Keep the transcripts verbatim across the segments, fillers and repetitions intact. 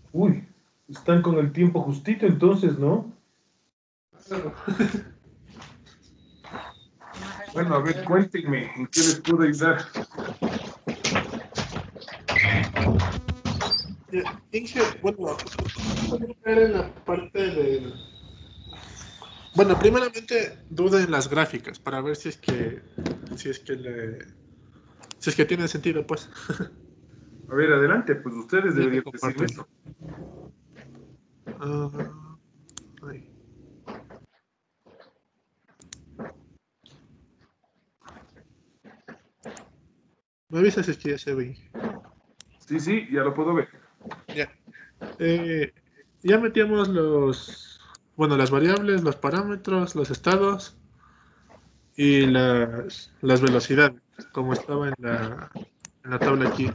Uy, están con el tiempo justito entonces, ¿no? Bueno, a ver, cuéntenme, ¿en qué les puedo ayudar? Ya, Inge, bueno, en la parte del... Bueno, primeramente duda en las gráficas para ver si es que si es que le si es que tiene sentido, pues. A ver, adelante, pues ustedes Ya te deberían comparto decirme esto. eso. Ah, ay. Me avisas si es que ya se ve. Sí, sí, ya lo puedo ver. Ya. Eh, ya metíamos los, bueno, las variables, los parámetros, los estados y las, las velocidades, como estaba en la, en la tabla aquí.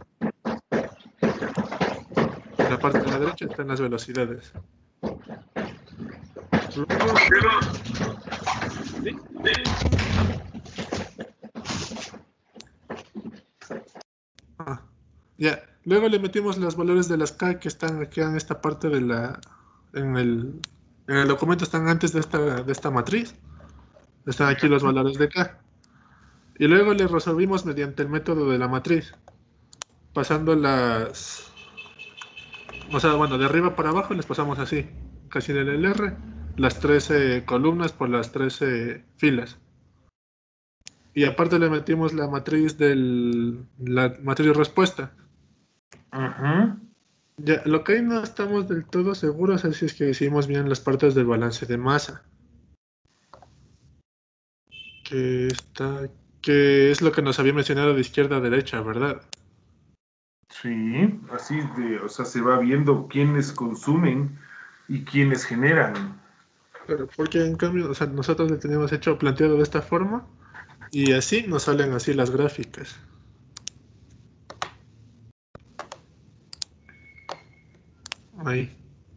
En la parte de la derecha están las velocidades. Luego, ¿sí? Ah, ya. Luego le metimos los valores de las K que están aquí en esta parte de la, en el, en el documento están antes de esta, de esta matriz. Están aquí los valores de K. Y luego le resolvimos mediante el método de la matriz, pasando las, o sea, bueno, de arriba para abajo les pasamos así, casi del L R, las trece columnas por las trece filas. Y aparte le metimos la matriz del, la matriz respuesta. Ajá. Ya, lo que ahí no estamos del todo seguros es si es que hicimos bien las partes del balance de masa, que está, que es lo que nos había mencionado de izquierda a derecha, ¿verdad? Sí, así de, o sea, se va viendo quiénes consumen y quiénes generan. Pero porque en cambio, o sea, nosotros le teníamos hecho planteado de esta forma y así nos salen así las gráficas. Ahí.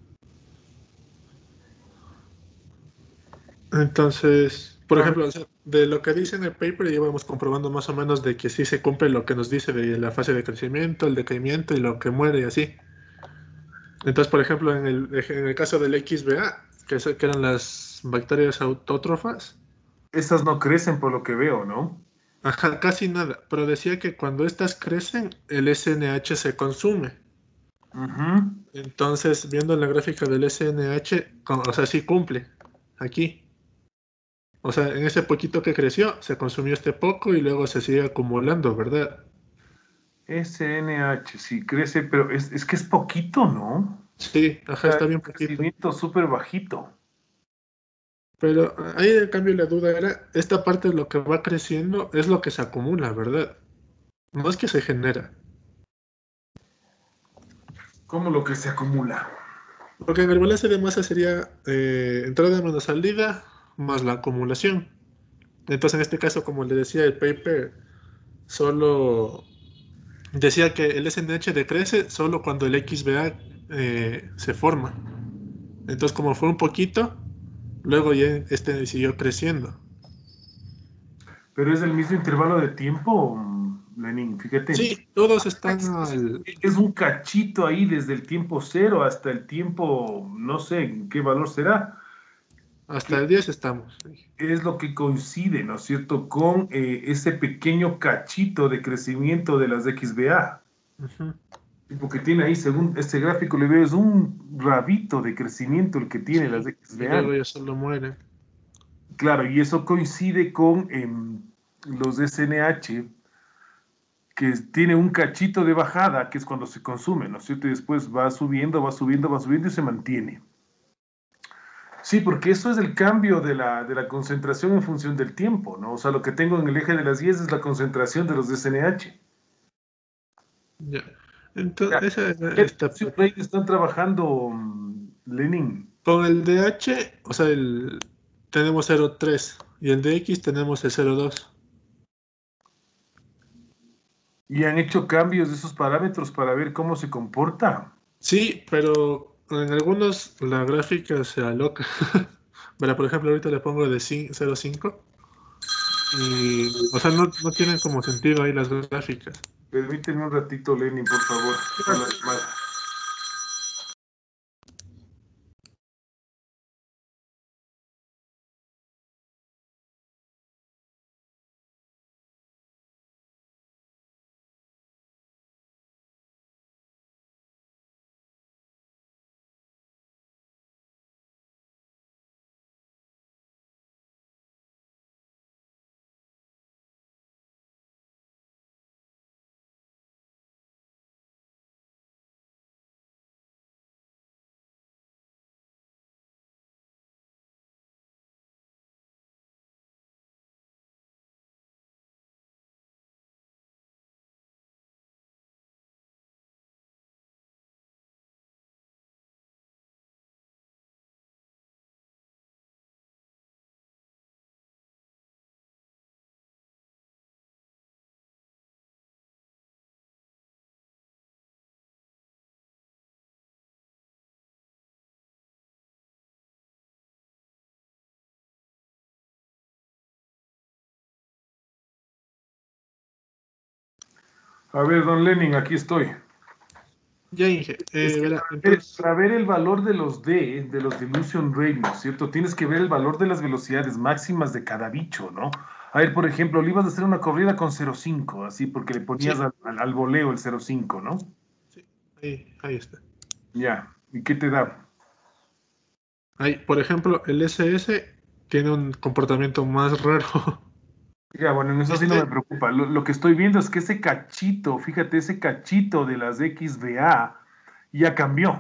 Entonces, por A ver, ejemplo, o sea, de lo que dice en el paper ya íbamos comprobando más o menos de que sí se cumple lo que nos dice de la fase de crecimiento, el decaimiento y lo que muere y así. Entonces, por ejemplo, en el, en el caso del X B A, que, es- que eran las bacterias autótrofas, estas no crecen por lo que veo, ¿no? ajá, casi nada, pero decía que cuando estas crecen, el S N H se consume. Ujú. Entonces, viendo la gráfica del S N H, co- o sea, sí cumple aquí. O sea, en ese poquito que creció, se consumió este poco y luego se sigue acumulando, ¿verdad? S N H, sí crece, pero es, es que es poquito, ¿no? Sí, O ajá, sea, está es un bien poquito. crecimiento súper bajito. Pero ah, ahí en cambio la duda era, esta parte de lo que va creciendo es lo que se acumula, ¿verdad? No es que se genera. Como lo que se acumula. Porque en el balance de masa sería eh, entrada menos salida más la acumulación. Entonces, en este caso, como le decía el paper, solo decía que el S N H decrece solo cuando el X B A eh, se forma. Entonces, como fue un poquito, luego ya este siguió creciendo. Pero es del mismo intervalo de tiempo, mm, Lenin, fíjate. Sí, todos están Es, es- al, es un cachito ahí desde el tiempo cero hasta el tiempo, no sé en qué valor será, hasta que el diez estamos. es lo que coincide, ¿no es cierto?, con eh, ese pequeño cachito de crecimiento de las X B A. Ujú. Porque tiene ahí, según este gráfico le veo, es un rabito de crecimiento el que tiene las Sí, y X B A. luego ya solo mueren. Claro, y eso coincide con em, los S N H, que tiene un cachito de bajada, que es cuando se consume, ¿no es cierto? Y después va subiendo, va subiendo, va subiendo y se mantiene. Sí, porque eso es el cambio de la, de la concentración en función del tiempo, ¿no? O sea, lo que tengo en el eje de las diez es la concentración de los S N H. Ya. Ya. Entonces, esa era ¿Qué esta versión parte. ahí están trabajando, mm, Lenin? Con el D H, o sea, el, tenemos cero punto tres y el D X tenemos el cero punto dos. Y han hecho cambios de esos parámetros para ver cómo se comporta. Sí, pero en algunos la gráfica se aloca. Pero, por ejemplo, ahorita le pongo de cin- cero punto cinco y, o sea, no, no tienen como sentido ahí las gráficas. Permíteme un ratito, Lenin, por favor. Con la llamada. A ver, don Lenin, aquí estoy. Ya, Inge. Es Eh, que verá, para ver, entonces, para ver el valor de los D, de los dilution rate, ¿no es cierto? Tienes que ver el valor de las velocidades máximas de cada bicho, ¿no? A ver, por ejemplo, le ibas a hacer una corrida con cero punto cinco, así, porque le ponías sí, al, al- al voleo el cero punto cinco, ¿no? sí, ahí, ahí está. Ya, ¿y qué te da? Ahí, por ejemplo, el S S tiene un comportamiento más raro. Ya, bueno, en eso sí no me Este, preocupa. Lo, lo que estoy viendo es que ese cachito, fíjate, ese cachito de las X V A ya cambió.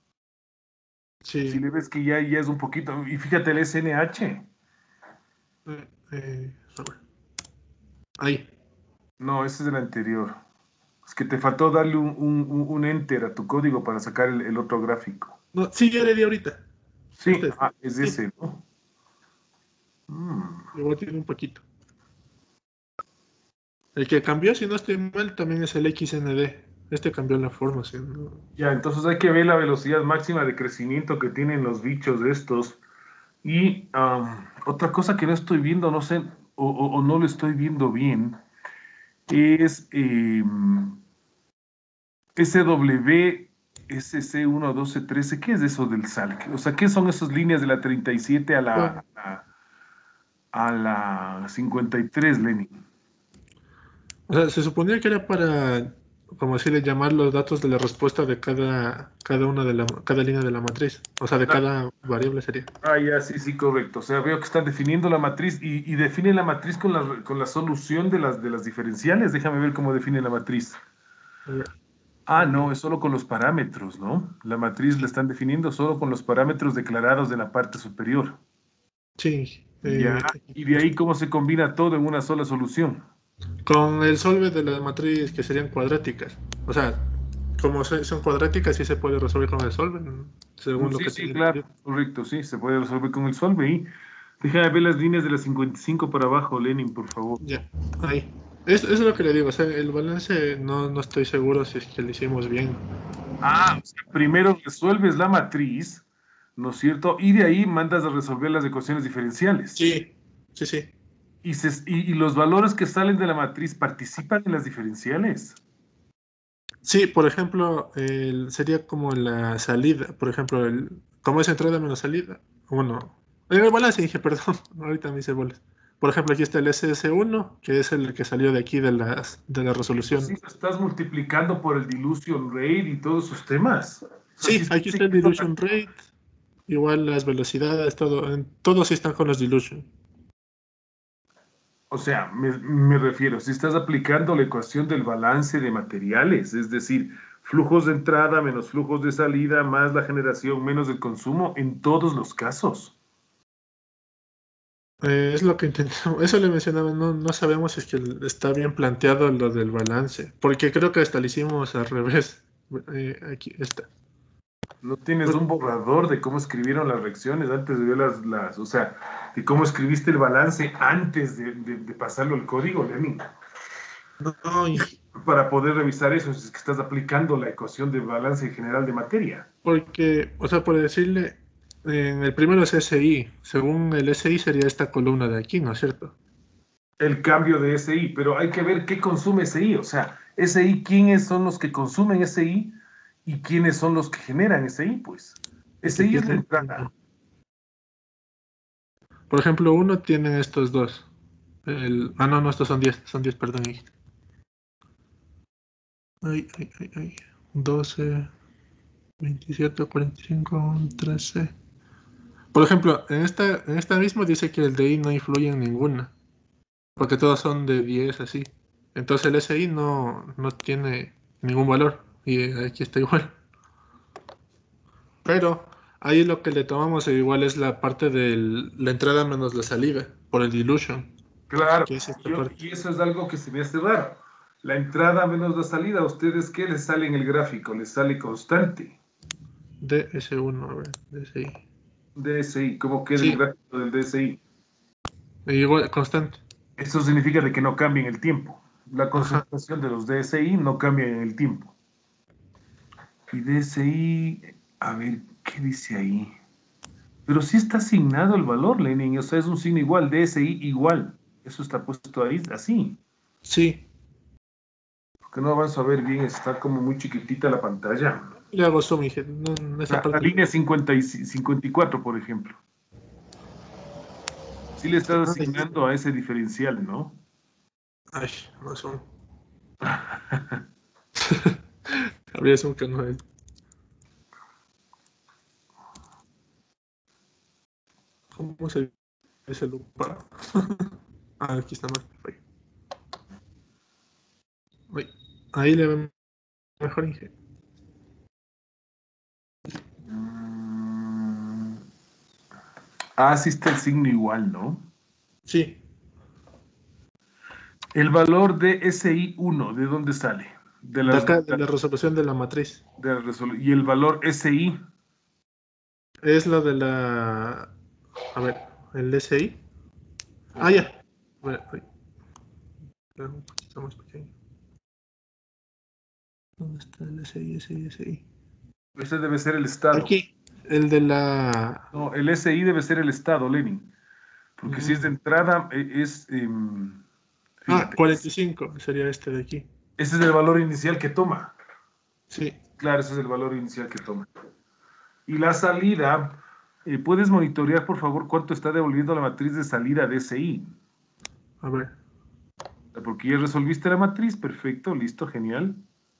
Si sí, le ves que ya, ya es un poquito, y fíjate el S N H. eh, eh, a ver, ahí. No, ese es el anterior. Es que te faltó darle un, un- un- un enter a tu código para sacar el, el otro gráfico. No, sí, ya le di ahorita. Sí, Este es, ah, es sí, ese, ¿no? Mm. igual tiene un poquito. El que cambió, si no estoy mal, también es el X N D. Este cambió la forma, ¿sí? No, Ya, entonces hay que ver la velocidad máxima de crecimiento que tienen los bichos estos. Y am, otra cosa que no estoy viendo, no sé, o, o- o no lo estoy viendo bien, es em, S W S C uno doce trece. ¿Qué es eso del S A L? O sea, ¿qué son esas líneas de la treinta y siete a la, son- a la, a la cincuenta y tres, Lenin? o sea, se suponía que era para, como decirle, llamar los datos de la respuesta de cada, cada una de la, cada línea de la matriz. O sea, de Ah, cada variable sería. ah, ya, sí, sí, correcto. O sea, veo que están definiendo la matriz y, y define la matriz con la, con la solución de las, de las diferenciales. Déjame ver cómo define la matriz. A ver, Ah, no, aquí. es solo con los parámetros, ¿no? La matriz la Sí, están definiendo solo con los parámetros declarados de la parte superior. sí, Ya, eh, aquí y de tengo ahí esto. cómo se combina todo en una sola solución. Con el solve de la matriz que serían cuadráticas. O sea, como se- son cuadráticas, sí se puede resolver con el solve, ¿no? Mm, Según lo sí, que sí, tenía claro, entendido. correcto, sí, se puede resolver con el solve. Y déjame ver las líneas de las cincuenta y cinco para abajo, Lenin, por favor. Ya, ahí. Es, es lo que le digo, o sea, el balance no, no estoy seguro si es que lo hicimos bien. Ah, o sea, primero resuelves la matriz, ¿no es cierto? Y de ahí mandas a resolver las ecuaciones diferenciales. Sí, sí, sí. Y, se- y, y los valores que salen de la matriz participan en las diferenciales. Sí, por ejemplo, el- sería como la salida, por ejemplo, el, como es entrada menos salida. Bueno, el balance dije, perdón, ahorita me hice bolas. Por ejemplo, aquí está el S S uno, que es el que salió de aquí de las de la Eso sí resolución. lo estás multiplicando por el dilution rate y todos esos temas. O sea, sí Sí, estás aquí está el siguiendo la- dilution rate, igual las velocidades, todo, en, todos sí están con los dilution. O sea, me, me refiero, si estás aplicando la ecuación del balance de materiales, es decir, flujos de entrada menos flujos de salida, más la generación menos el consumo, en todos los casos. Eh, es lo que intentamos, eso le mencionaba, no, no sabemos si es que está bien planteado lo del balance, porque creo que hasta lo hicimos al revés. Eh, aquí está. No tienes Pues, un borrador de cómo escribieron las reacciones antes de ver las, las, o sea, de cómo escribiste el balance antes de, de- de pasarlo al código, Lenin, no, y- para poder revisar eso, si es que estás aplicando la ecuación de balance general de materia. porque, o sea, por decirle, en el primero es S I, según el S I sería esta columna de aquí, ¿no es cierto? El cambio de S I, pero hay que ver qué consume S I, o sea, S I, quiénes son los que consumen S I y quiénes son los que generan S I, pues. Porque S I aquí es la te entrada. tengo. Por ejemplo, uno tiene estos dos. El, ah, no, no, estos son diez, son diez, perdón. Ahí. Ay, ay, ay, ay. doce, veintisiete, cuarenta y cinco, trece. Por ejemplo, en esta, en esta misma dice que el D I no influye en ninguna, porque todas son de diez así. Entonces el S I no, no tiene ningún valor, y eh, aquí está igual. Pero ahí lo que le tomamos igual es la parte de la entrada menos la salida, por el dilution, Claro, que es esta yo- parte. y eso es algo que se me hace raro. La entrada menos la salida, ¿a ustedes qué les sale en el gráfico? Les sale constante. D S uno, a ver, D S I. D S I, ¿cómo queda el Sí, gráfico del D S I? igual, constante. Eso significa de que no cambia en el tiempo. La Ajá. concentración de los D S I no cambia en el tiempo. Y D S I, a ver, ¿qué dice ahí? Pero sí está asignado el valor, Lenin, o sea, es un signo igual, D S I igual. Eso está puesto ahí así. Sí, Que no avanzo a ver bien, está como muy chiquitita la pantalla. Le hago zoom, Inge. No, en esa La, la parte. línea cincuenta y cincuenta y cuatro, por ejemplo. Sí le estás Ay, asignando a ese diferencial, ¿no? ay, no zoom. Habría zoom que no es. ¿Cómo se dice el lugar? Ah, aquí está mal. Uy, ahí le ven mejor, Inge. Mm. Ah, sí está el signo igual, ¿no? Sí. El valor de S I uno, ¿de dónde sale? De De las, acá, de la resolución de la matriz. de la resolu- y el valor S I, Es la de la. A ver, el S I. Ah, ya. A ver, uy, un poquito más pequeño. ¿Dónde está el S I, S I, S I? ese debe ser el estado. Aquí, el de la. No, el S I debe ser el estado, Lenin. Porque si es de Mm. entrada, e- es, em, Ah, fíjate, cuarenta y cinco sería este de aquí. ese es el valor inicial que toma. Sí. Claro, ese es el valor inicial que toma. Y la salida, eh, ¿puedes monitorear, por favor, cuánto está devolviendo la matriz de salida de S I? A ver. Porque ya resolviste la matriz, perfecto, listo, genial.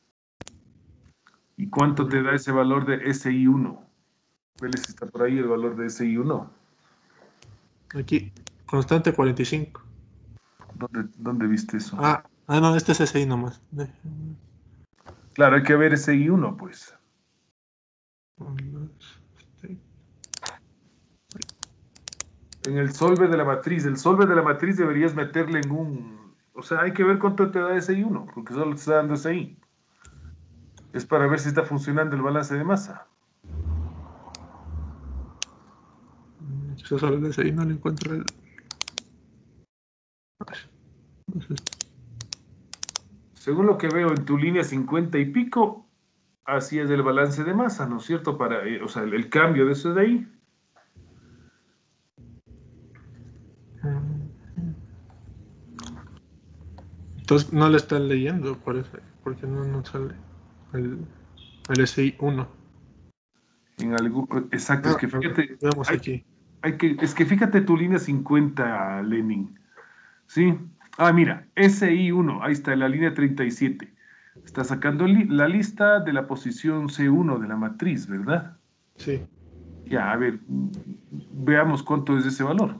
¿Y A cuánto te ver. da ese valor de S I uno? Vele si está por ahí el valor de S I uno. Aquí. Constante cuarenta y cinco. ¿Dónde, dónde viste eso? Ah, ah, no, este es S I nomás. De- Claro, hay que ver S I uno, pues. este, En el solve de la matriz. El solve de la matriz deberías meterle en un... O sea, hay que ver cuánto te da S I uno, porque solo te está dando S I. Es para ver si está funcionando el balance de masa. Yo solo el S I no le encuentro el. No sé. Según lo que veo en tu línea cincuenta y pico, así es el balance de masa, ¿no es cierto? Para, eh, o sea, el, el cambio de eso de ahí. Entonces no le están leyendo, por eso, porque no nos sale el, el S I uno. En algún, exacto, es Ah, que a ver, fíjate, veamos hay, aquí. hay que, es que fíjate tu línea cincuenta, Lenin. ¿Sí? Ah, mira, S I uno, ahí está, en la línea treinta y siete. Está sacando li- la lista de la posición C uno de la matriz, ¿verdad? Sí. Ya, a ver, mm, veamos cuánto es ese valor.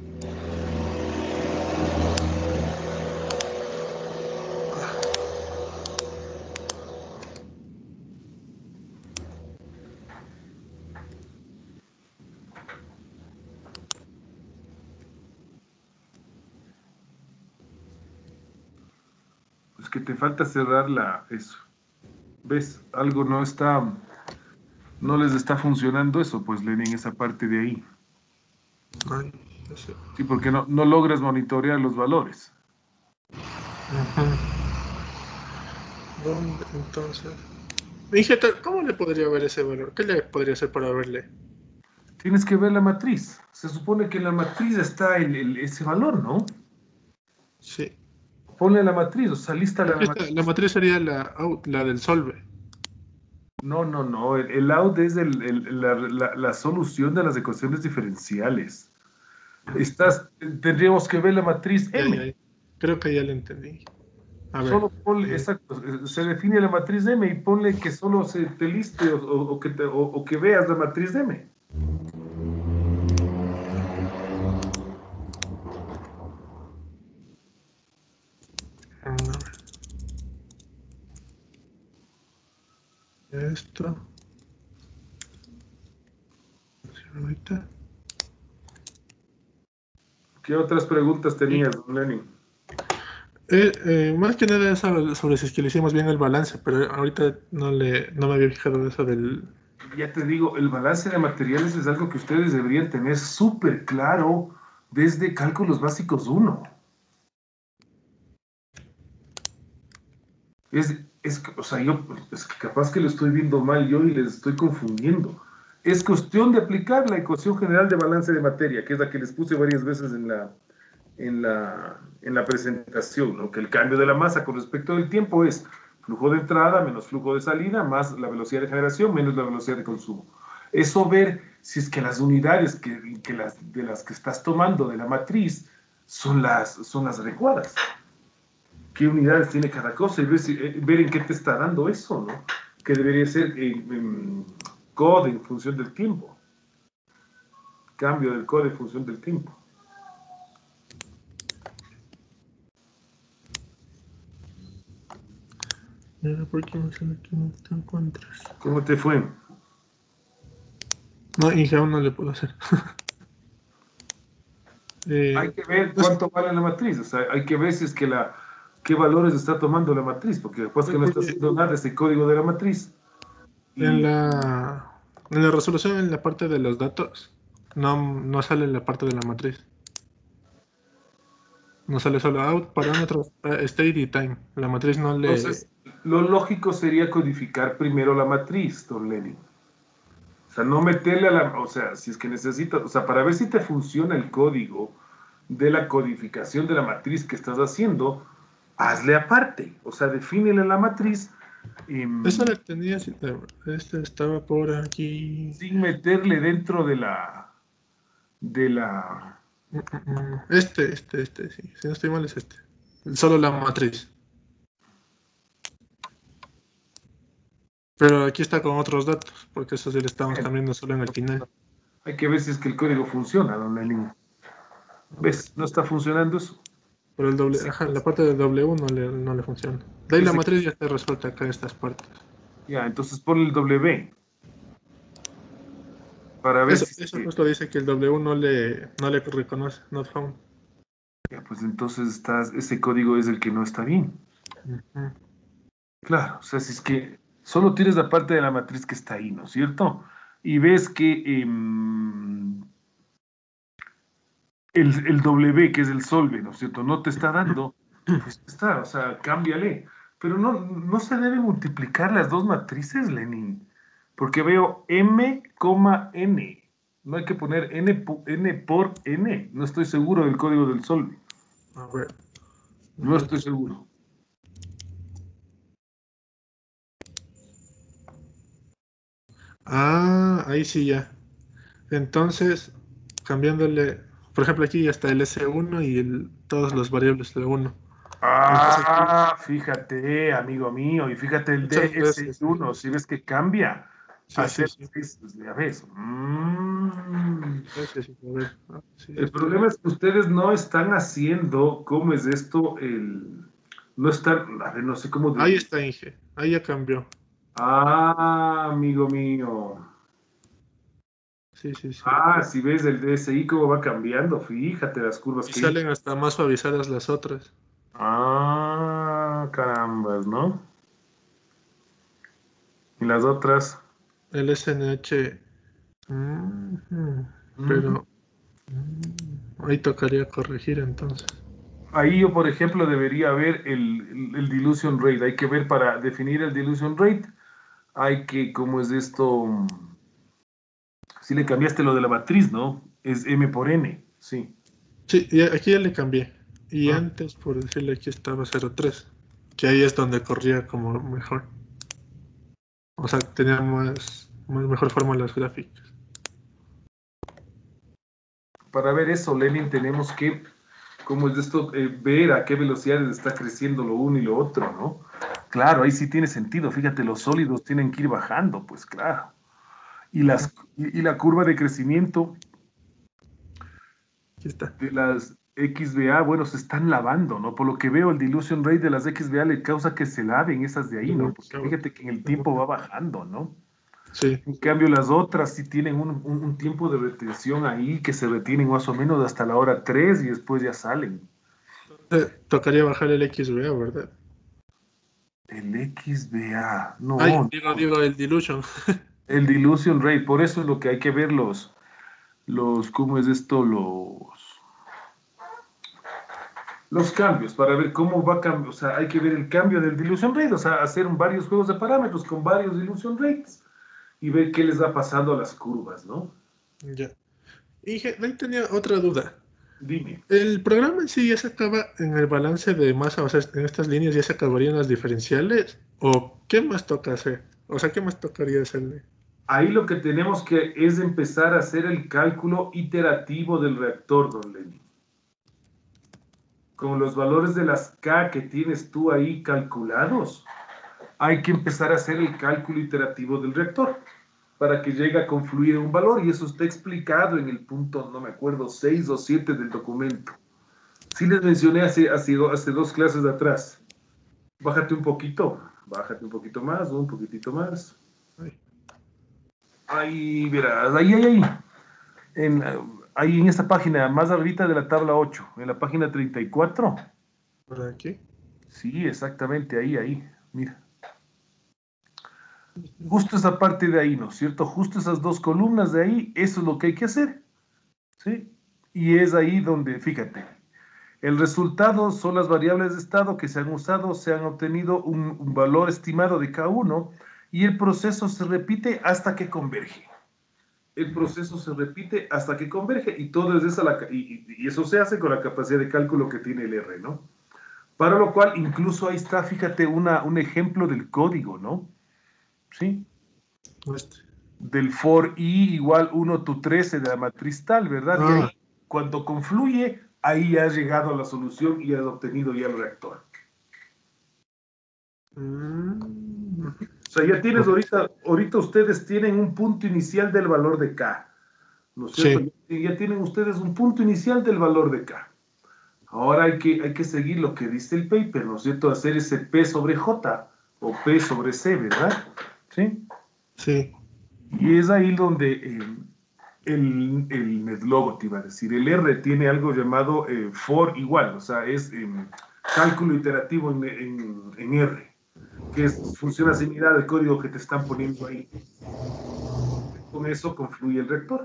Es que te falta cerrar la, eso. ¿Ves? Algo no está, no les está funcionando eso, pues Lenin, esa parte de ahí. Ay, ya sé. Sí, porque no, no logras monitorear los valores. Ajá. ¿Dónde entonces? Dije, ¿cómo le podría ver ese valor? ¿Qué le podría hacer para verle? Tienes que ver la matriz. Se supone que en la matriz está el, el- ese valor, ¿no? Sí. Ponle la matriz, o sea, lístala Aquí la está, la matriz. matriz sería la, out, la del solve. No, no, no. El, el out es el- el- la, la- la solución de las ecuaciones diferenciales. Estás, tendríamos que ver la matriz Ya, M. ya, ya. Creo que ya lo entendí. A ver. Solo ponle, eh, exacto, eh, se define la matriz M y ponle que solo se te liste o, o- o que, te- o- o que veas la matriz M. a ver, esto. Ahorita. ¿Qué otras preguntas Y, tenías, don Lenin? eh, eh, más que nada es sobre, sobre si es que le hicimos bien el balance, pero ahorita no le no me había fijado en eso del. Ya te digo, el balance de materiales es algo que ustedes deberían tener súper claro desde cálculos básicos uno. Es, es, o sea, yo, es que capaz que lo estoy viendo mal yo y les estoy confundiendo. Es cuestión de aplicar la ecuación general de balance de materia, que es la que les puse varias veces en la, en la, en la presentación, ¿no? Que el cambio de la masa con respecto del tiempo es flujo de entrada menos flujo de salida más la velocidad de generación menos la velocidad de consumo. Eso ver si es que las unidades que, que las, de las que estás tomando de la matriz son las, son las adecuadas. ¿Qué unidades tiene cada cosa? Y ver, si, eh, ver en qué te está dando eso, ¿no? Que debería ser eh, eh, code en función del tiempo. Cambio del code en función del tiempo. ¿Por qué no sale que no te encuentras? ¿Cómo te fue? No, y aún no le puedo hacer. eh, hay que ver pues, cuánto vale la matriz. O sea, hay que ver si es que la, qué valores está tomando la matriz, porque después que no está haciendo nada ese código de la matriz. Y, en, la, en la resolución, en la parte de los datos, no, no sale la parte de la matriz. No sale solo out, parámetros, eh, state y time. La matriz no le... entonces, lo lógico sería codificar primero la matriz, don Lenin. O sea, no meterle a la... O sea, si es que necesitas... O sea, para ver si te funciona el código de la codificación de la matriz que estás haciendo, hazle aparte. O sea, defínele la matriz. Y, Eso la tenía, este estaba por aquí. sin meterle dentro de la... De la... Este, este, este, sí. Si no estoy mal es este. Solo la matriz. Pero aquí está con otros datos, porque eso sí le estamos cambiando solo en el final. Hay que ver si es que el código funciona, don Lenin. ¿Ves? No está funcionando eso. Pero el doble, Sí. ajá, la parte del W no le, no le funciona. De ahí la matriz ya está resuelta acá en estas partes. Ya, entonces ponle el W. Para ver Eso, si... eso justo dice que el W no le, no le reconoce, not found. Ya, pues entonces estás, ese código es el que no está bien. Uh-huh. Claro, o sea, si es que solo tienes la parte de la matriz que está ahí, ¿no es cierto? Y ves que eh, el, el W, que es el solve, ¿no es cierto? No te está dando, pues está, o sea, cámbiale. Pero no, no se deben multiplicar las dos matrices, Lenin, porque veo M, N. No hay que poner N, N por N. No estoy seguro del código del solve. A ver. No estoy seguro. Ah, ahí sí ya. Entonces, cambiándole, por ejemplo, aquí ya está el S uno y el, todos los variables de uno. Ah, fíjate, amigo mío, y fíjate el Muchas D S veces. uno, si ves que cambia. Sí, sí, Hacer, sí. ya ves. Mm. Sí, sí, sí, a ver. Ah, sí, El esto. problema es que ustedes no están haciendo, ¿cómo es esto? El, no están, a ver, no sé cómo. Ahí De- está Inge. Ahí ya cambió. Ah, amigo mío. Sí, sí, sí. Ah, si ves el D S I cómo va cambiando, fíjate las curvas Y que hizo. salen hasta más suavizadas las otras. Ah, carambas, ¿no? Y las otras. El S N H. mm, mm, Mm. pero mm, ahí tocaría corregir entonces. Ahí yo, por ejemplo, debería ver el, el, el dilution rate. Hay que ver para definir el dilution rate. Hay que, ¿cómo es esto? Si le cambiaste lo de la matriz, ¿no? Es M por N, sí. Sí, y aquí ya le cambié. Y Ah, antes, por decirle, aquí estaba cero tres. Que ahí es donde corría como mejor. O sea, tenía más, más mejor forma las gráficas. para ver eso, Lenin, tenemos que, ¿cómo es esto? Eh, ver a qué velocidades está creciendo lo uno y lo otro, ¿no? Claro, ahí sí tiene sentido. Fíjate, los sólidos tienen que ir bajando, pues claro. Y, las, y, y la curva de crecimiento Aquí está. de las X B A, bueno, se están lavando, ¿no? Por lo que veo, el dilution rate de las X B A le causa que se laven esas de ahí, ¿no? Porque fíjate que en el tiempo va bajando, ¿no? Sí. En cambio, las otras sí tienen un, un, un tiempo de retención ahí que se retienen más o menos hasta la hora tres y después ya salen. Eh, tocaría bajar el X V A, ¿verdad? El X B A, Ay, no, digo, no. digo, el Dilution. El dilution rate, por eso es lo que hay que ver los, los, ¿cómo es esto? Los, los cambios, para ver cómo va a cambiar, o sea, hay que ver el cambio del dilution rate, o sea, hacer varios juegos de parámetros con varios dilution rates y ver qué les va pasando a las curvas, ¿no? Ya. Inge, ahí tenía otra duda. Dime. El programa en sí ya se acaba en el balance de masa, o sea, en estas líneas ya se acabarían las diferenciales, o ¿qué más toca hacer? O sea, ¿qué más tocaría hacerle? Ahí lo que tenemos que es empezar a hacer el cálculo iterativo del reactor, don Lenny. Con los valores de las K que tienes tú ahí calculados, hay que empezar a hacer el cálculo iterativo del reactor para que llegue a confluir un valor, y eso está explicado en el punto, no me acuerdo, seis o siete del documento. Sí les mencioné hace, hace, hace dos clases atrás. Bájate un poquito, bájate un poquito más, un poquitito más. Ahí verás, ahí, ahí, ahí. En, ahí en esta página, más arribita de la tabla ocho, en la página treinta y cuatro. ¿Por aquí? Sí, exactamente, ahí, ahí, mira. Justo esa parte de ahí, ¿no es cierto? Justo esas dos columnas de ahí, eso es lo que hay que hacer, ¿sí? Y es ahí donde, fíjate, el resultado son las variables de estado que se han usado, se han obtenido un, un valor estimado de cada uno, y el proceso se repite hasta que converge. El proceso se repite hasta que converge, y todo es esa la, y, y eso se hace con la capacidad de cálculo que tiene el R, ¿no? Para lo cual, incluso ahí está, fíjate, una, un ejemplo del código, ¿no? ¿Sí? Este. Del for i igual uno tu trece de la matriz tal, ¿verdad? Y Ah, ahí, cuando confluye, ahí has llegado a la solución y has obtenido ya el reactor. mm, O sea, ya tienes ahorita, ahorita ustedes tienen un punto inicial del valor de K, ¿no es cierto? sí. Y ya tienen ustedes un punto inicial del valor de K. Ahora hay que, hay que seguir lo que dice el paper, ¿no es cierto? Hacer ese P sobre J o P sobre C, ¿verdad? ¿Sí? Sí. Y es ahí donde eh, el, el NetLogo, te iba a decir, el R tiene algo llamado eh, for igual, o sea, es eh, cálculo iterativo en, en, en R, que es, funciona similar al código que te están poniendo ahí. Con eso confluye el reactor.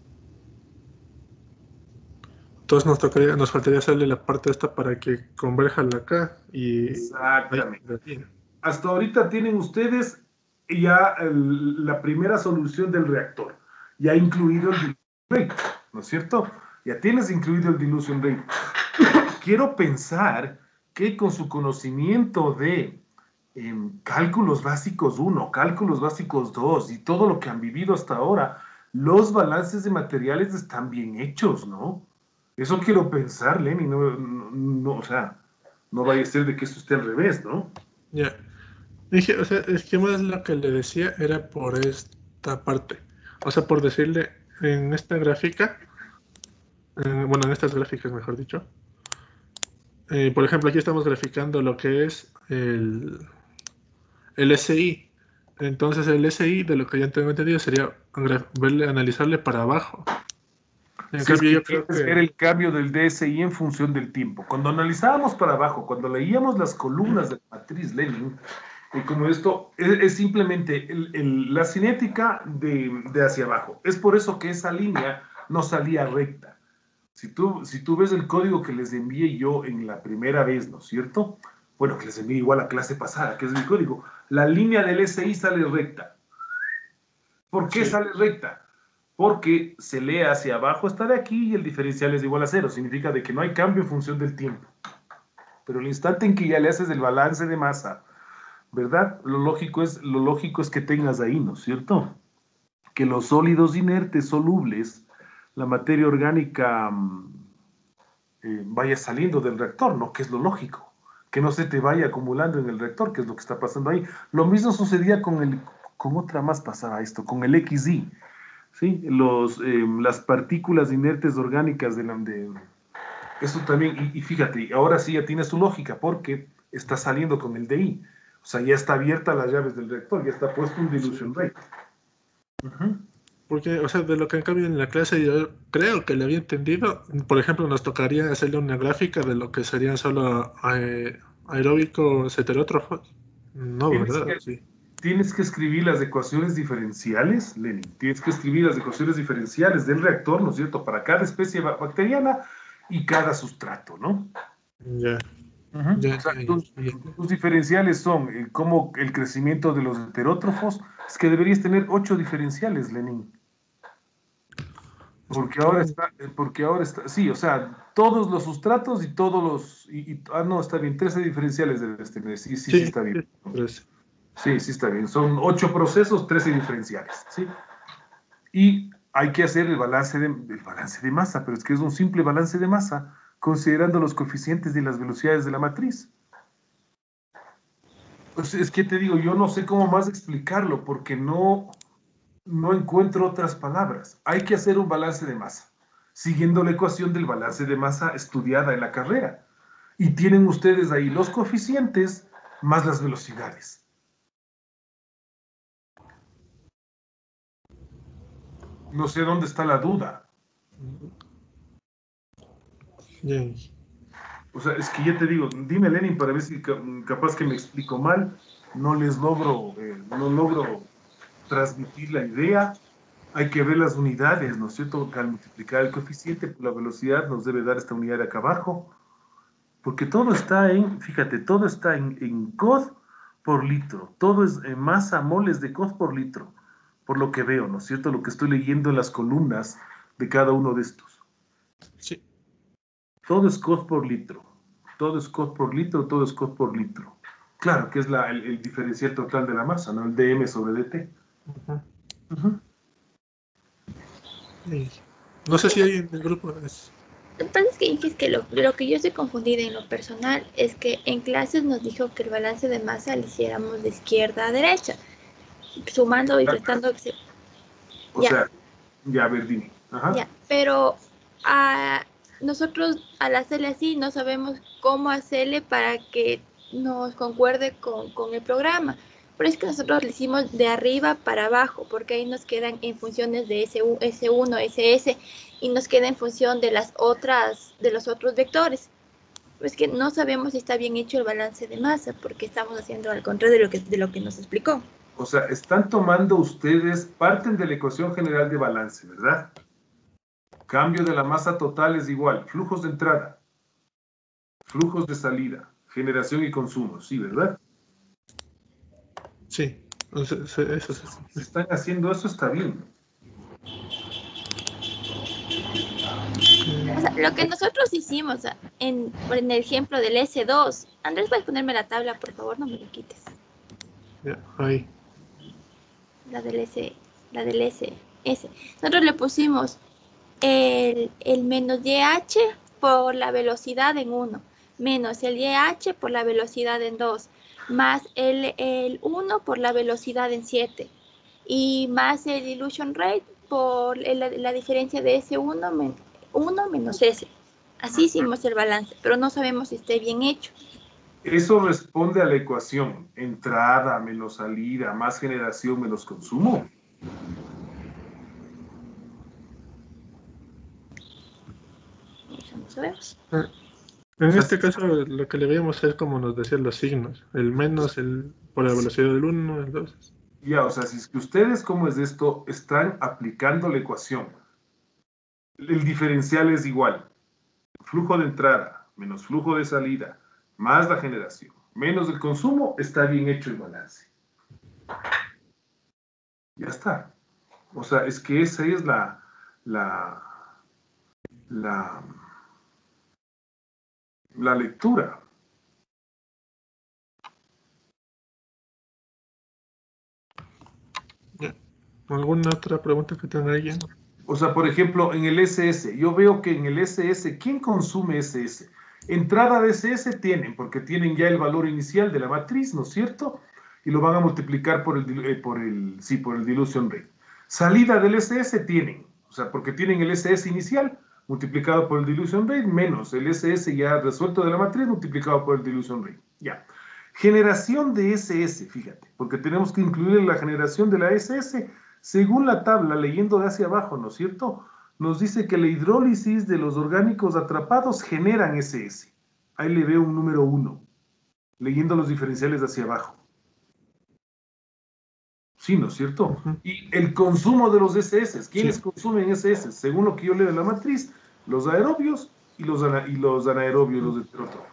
Entonces nos tocaría, nos faltaría hacerle la parte esta para que converja la acá y ahí, Exactamente. aquí. Hasta ahorita tienen ustedes ya el, la primera solución del reactor, ya incluido el dilution rate, ¿no es cierto? Ya tienes incluido el dilution rate. Quiero pensar que con su conocimiento de eh, cálculos básicos uno, cálculos básicos dos y todo lo que han vivido hasta ahora, los balances de materiales están bien hechos, ¿no? Eso quiero pensar, Lenny, no, no, no, o sea, no vaya a ser de que eso esté al revés, ¿no? Ya. Dije, o sea, es que más lo que le decía era por esta parte. O sea, por decirle, en esta gráfica, eh, bueno, en estas gráficas, mejor dicho. Eh, por ejemplo, aquí estamos graficando lo que es el, el S I. Entonces, el S I, de lo que ya tengo entendido, sería gra- verle, analizarle para abajo. En Si es cambio, que yo creo quieres ver que el cambio del D S I en función del tiempo. Cuando analizábamos para abajo, cuando leíamos las columnas de la matriz Lenin, y como esto es, es simplemente el, el, la cinética de, de hacia abajo. Es por eso que esa línea no salía recta. Si tú, si tú ves el código que les envié yo en la primera vez, ¿no es cierto? Bueno, que les envié igual a la clase pasada, que es mi código. La línea del S I sale recta. ¿Por qué sí. sale recta? Porque se lee hacia abajo, está de aquí y el diferencial es igual a cero. Significa de que no hay cambio en función del tiempo. Pero el instante en que ya le haces el balance de masa, ¿verdad? Lo lógico es, lo lógico es que tengas ahí, ¿no es cierto? Que los sólidos inertes solubles, la materia orgánica mm, eh, vaya saliendo del reactor, ¿no? Que es lo lógico. Que no se te vaya acumulando en el reactor, que es lo que está pasando ahí. Lo mismo sucedía con el, con otra más pasaba esto, con el X I. ¿Sí? Los, eh, las partículas inertes orgánicas de, la, de eso también, y, y, fíjate, ahora sí ya tiene su lógica, porque está saliendo con el D I. O sea, ya está abierta las llaves del reactor, ya está puesto un dilution Sí. rate. Uh-huh. Porque, o sea, de lo que han cambiado en la clase, yo creo que le había entendido. Por ejemplo, nos tocaría hacerle una gráfica de lo que serían solo ae- aeróbicos heterótrofos. No, Tienes ¿verdad? que, Sí. tienes que escribir las ecuaciones diferenciales, Lenin. Tienes que escribir las ecuaciones diferenciales del reactor, ¿no es cierto? Para cada especie bacteriana y cada sustrato, ¿no? Ya, Uh-huh. ya, O sea, ya, ya, tus, ya. tus diferenciales son eh, como el crecimiento de los heterótrofos. Es que deberías tener ocho diferenciales, Lenin. Porque ahora está, porque ahora está, sí, o sea, todos los sustratos y todos los, y, y- ah, no, está bien, trece diferenciales debes tener, sí, sí, sí, Sí, está bien. sí, tres. Sí, sí, está bien. Son ocho procesos, trece diferenciales, ¿sí? Y hay que hacer el balance de, el balance de masa, pero es que es un simple balance de masa, considerando los coeficientes y las velocidades de la matriz. Pues es que te digo, yo no sé cómo más explicarlo, porque no, no encuentro otras palabras. Hay que hacer un balance de masa, siguiendo la ecuación del balance de masa estudiada en la carrera. Y tienen ustedes ahí los coeficientes más las velocidades. No sé dónde está la duda. Bien. O sea, es que ya te digo, dime Lenin para ver si ca- capaz que me explico mal, no les logro, eh, no logro transmitir la idea. Hay que ver las unidades, ¿no es cierto? Que al multiplicar el coeficiente por la velocidad nos debe dar esta unidad de acá abajo, porque todo está en, fíjate, todo está en, en cos por litro, todo es en masa, moles de cos por litro, por lo que veo, ¿no es cierto? Lo que estoy leyendo en las columnas de cada uno de estos. Sí. Todo es cos por litro. Todo es cos por litro, todo es cos por litro. Claro, que es la, el, el diferencial total de la masa, ¿no? El dm sobre dt. Ujú. Ujú. Bien. No sé si hay en el grupo. Es... Lo que pasa es que, es que lo, lo que yo estoy confundida en lo personal es que en clases nos dijo que el balance de masa lo hiciéramos de izquierda a derecha, sumando y restando. O Ya, sea, ya, a ver, dime. Ajá. ya, pero a nosotros al hacerle así no sabemos cómo hacerle para que nos concuerde con, con el programa. Pero es que nosotros lo hicimos de arriba para abajo, porque ahí nos quedan en funciones de S uno, S S, y nos queda en función de las otras, de los otros vectores. Pues que no sabemos si está bien hecho el balance de masa, porque estamos haciendo al contrario de lo que, de lo que nos explicó. O sea, están tomando ustedes, parten de la ecuación general de balance, ¿verdad? Cambio de la masa total es igual, flujos de entrada, flujos de salida, generación y consumo, ¿sí, verdad? Sí. Entonces, eso es. Entonces, si están haciendo eso, está bien. O sea, lo que nosotros hicimos en, en el ejemplo del S dos, Andrés, ¿puedes ponerme la tabla, por favor? No me lo quites. Ya, ahí. La del S, la del S, S. Nosotros le pusimos el, el menos Y H por la velocidad en uno, menos el Y H por la velocidad en dos, más el, el uno por la velocidad en siete, y más el dilution rate por la, la diferencia de S uno, men, uno menos S. Así hicimos el balance, pero no sabemos si esté bien hecho. Eso responde a la ecuación, entrada menos salida, más generación menos consumo. Eso no sabemos. Ah, O en sea, este caso, lo que le veíamos es como nos decían los signos. El menos el, por la velocidad del uno, el dos. ya, o sea, si es que ustedes, como es esto, están aplicando la ecuación, el diferencial es igual, flujo de entrada menos flujo de salida, más la generación, menos el consumo, está bien hecho el balance. Ya está. O sea, es que esa es la, la, la, la lectura. Ya. ¿Alguna otra pregunta que tenga alguien? O sea, por ejemplo, en el S S, yo veo que en el S S, ¿quién consume S S? Entrada de S S tienen, porque tienen ya el valor inicial de la matriz, ¿no es cierto? Y lo van a multiplicar por el, eh, por el, sí, por el dilution rate. Salida del S S tienen, o sea, porque tienen el S S inicial multiplicado por el dilution rate menos el S S ya resuelto de la matriz multiplicado por el dilution rate. Ya. Generación de S S, fíjate, porque tenemos que incluir la generación de la S S. Según la tabla, leyendo de hacia abajo, ¿no es cierto? Nos dice que la hidrólisis de los orgánicos atrapados generan S S. Ahí le veo un número uno, leyendo los diferenciales de hacia abajo. Sí, ¿no es cierto? Uh-huh. Y el consumo de los S S. ¿Quiénes Sí. consumen S S? Según lo que yo leo de la matriz, los aerobios y los, ana y los anaerobios, los heterótrofos.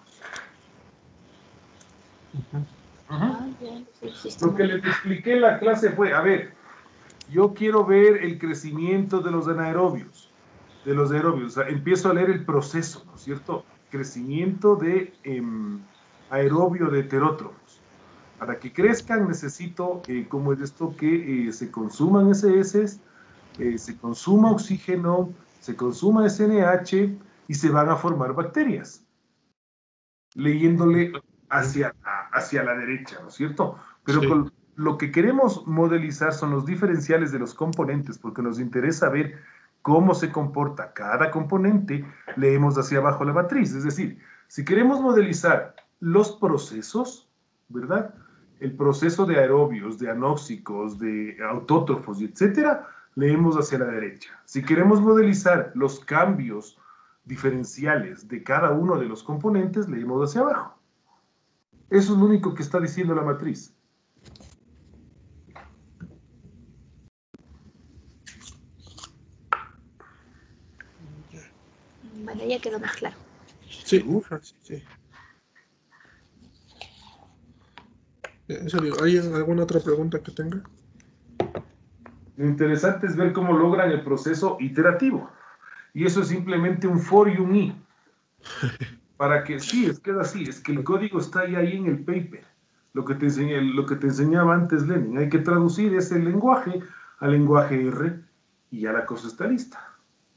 Uh-huh. Uh-huh. Ah, bien, sí, sí, está Lo muy que bien. les expliqué en la clase fue, a ver, yo quiero ver el crecimiento de los anaerobios. de los aerobios. O sea, empiezo a leer el proceso, ¿no es cierto? Crecimiento de eh, aerobio de heterótrofos. Para que crezcan necesito, eh, ¿cómo es esto? Que eh, se consuman ese ese, eh, se consuma oxígeno, se consuma ese ene hache y se van a formar bacterias. Leyéndole hacia, hacia la derecha, ¿no es cierto? Pero Sí. con, lo que queremos modelizar son los diferenciales de los componentes, porque nos interesa ver cómo se comporta cada componente, leemos hacia abajo la matriz. Es decir, si queremos modelizar los procesos, ¿verdad? El proceso de aerobios, de anóxicos, de autótrofos, y etcétera, leemos hacia la derecha. Si queremos modelizar los cambios diferenciales de cada uno de los componentes, leemos hacia abajo. Eso es lo único que está diciendo la matriz. Bueno, ya quedó más claro. Sí, sí, sí. En serio, ¿hay alguna otra pregunta que tenga? Lo interesante es ver cómo logran el proceso iterativo. Y eso es simplemente un for y un i. Para que, sí, es que es así, es que el código está ahí, ahí en el paper. Lo que, te enseñé, lo que te enseñaba antes Lenin. Hay que traducir ese lenguaje al lenguaje R y ya la cosa está lista.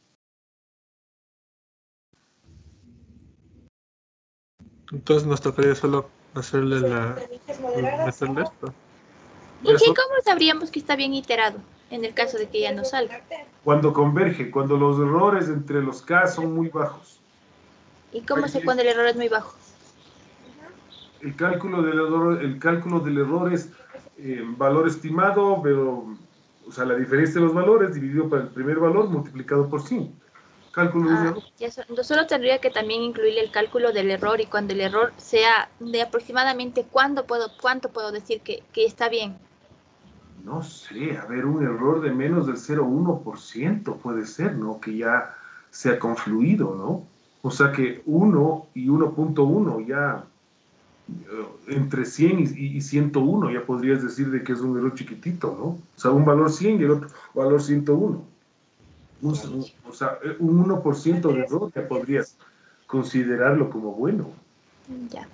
Entonces nos tocaría solo hacerle la... hacerle esto. ¿Y qué, cómo sabríamos que está bien iterado en el caso de que ya no salga? Cuando converge, cuando los errores entre los K son muy bajos. ¿Y cómo sé cuando el error es muy bajo? El cálculo del error, el cálculo del error es eh, valor estimado, pero, o sea, la diferencia de los valores dividido por el primer valor multiplicado por cien. Cálculo Ah, de error. ya so, entonces solo tendría que también incluir el cálculo del error, y cuando el error sea de aproximadamente cuándo puedo, cuánto puedo decir que, que está bien. No sé, a ver, un error de menos del cero coma uno por ciento puede ser, ¿no? Que ya se ha confluido, ¿no? O sea que uno y uno punto uno ya, entre cien y ciento uno, ya podrías decir de que es un error chiquitito, ¿no? O sea, un valor cien y el otro valor ciento uno. Un, o sea, un uno por ciento de error ya podrías considerarlo como bueno. Ya.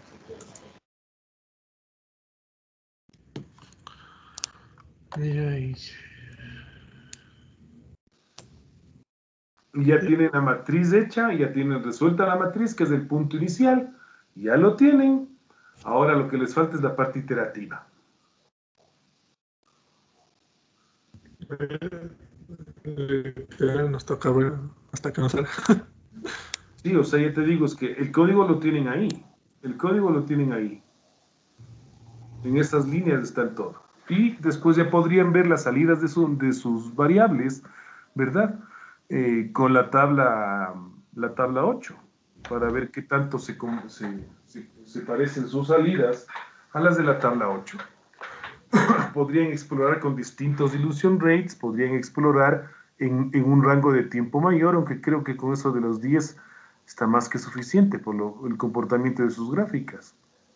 Ay, Y ya tienen la matriz hecha, ya tienen resuelta la matriz, que es el punto inicial, ya lo tienen. Ahora lo que les falta es la parte iterativa. nos toca ver hasta que nos salga. Sí, o sea, ya te digo, es que el código lo tienen ahí. El código lo tienen ahí. En estas líneas está el todo. Y después ya podrían ver las salidas de, su, de sus variables, ¿verdad? Eh, con la tabla, la tabla ocho, para ver qué tanto se, se, se, se parecen sus salidas a las de la tabla ocho. Podrían explorar con distintos dilution rates, podrían explorar en, en, un rango de tiempo mayor, aunque creo que con eso de los diez está más que suficiente por lo, el comportamiento de sus gráficas.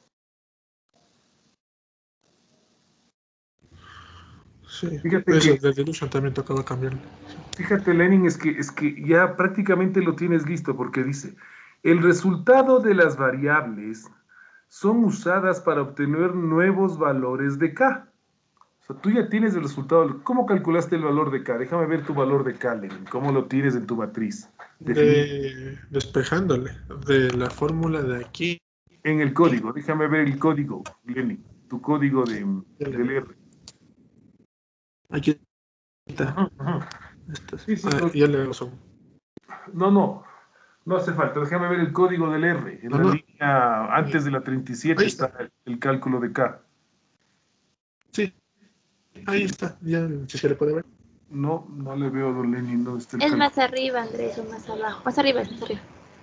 Sí, fíjate eso que, de Dilution también tocaba cambiarlo. Fíjate, Lenin, es que, es que ya prácticamente lo tienes listo, porque dice, el resultado de las variables son usadas para obtener nuevos valores de K. O sea, tú ya tienes el resultado. ¿Cómo calculaste el valor de K? Déjame ver tu valor de K, Lenin. ¿Cómo lo tienes en tu matriz? De, despejándole de la fórmula de aquí. En el código. Déjame ver el código, Lenin. Tu código de, del R. Aquí está. Ajá, ajá. Sí, sí, ah, no, ya le uso. no, no. No hace falta. Déjame ver el código del R. En No, la no. línea antes de la treinta y siete Ahí está, está. el, el cálculo de K. Sí, ahí está. Ya si se le puede ver. No, no le veo, don Lenin, ¿dónde está el Es cálculo? más arriba, Andrés, o más abajo. Más arriba, es más arriba.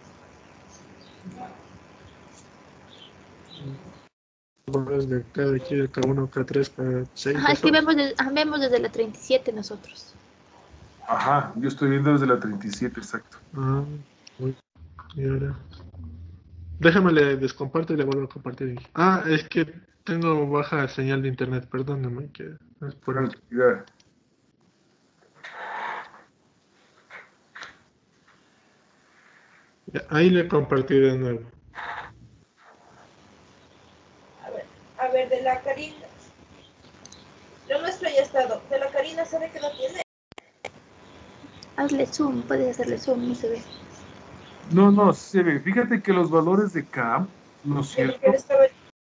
De K de aquí, de K uno, K tres, K seis. Ajá, es que vemos, de, vemos desde la treinta y siete nosotros. Ajá, yo estoy viendo desde la treinta y siete, exacto. Ah, uy, y ahora. Déjame le descomparto y le vuelvo a compartir. Ah, es que tengo baja señal de internet, perdóname, que es por eso. Tranquilidad. Ya, ahí le compartí de nuevo. A ver, a ver, de la Karina. Lo nuestro ya ha estado. De la Karina, ¿sabe que no tiene? Hazle zoom, puedes hacerle zoom, no se ve. No, no, se ve. Fíjate que los valores de K, ¿no es De lo que él cierto? estaba...